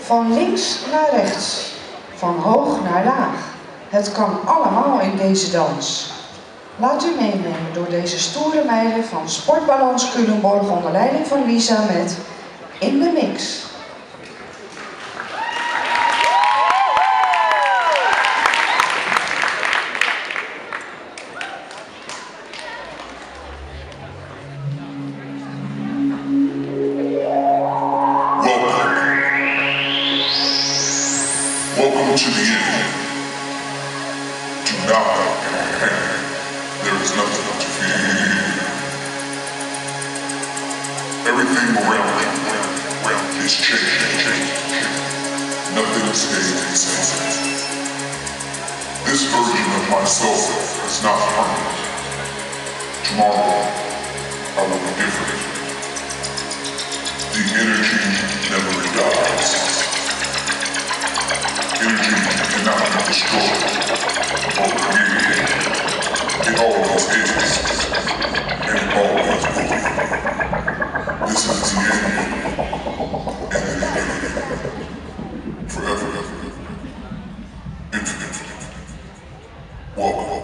Van links naar rechts, van hoog naar laag. Het kan allemaal in deze dans. Laat u meenemen door deze stoere meiden van Sportbalans Culemborg onder leiding van Lisa met In de Mix. Welcome to the end. Do not panic. There is nothing to fear. Everything around you is changing. Nothing stays the same. This version of myself is not permanent. Tomorrow, I will be different. The energy never dies. Energy cannot be destroyed or created. It always is, and it always will be. This is the end, and the beginning. Forever, infinite. Welcome.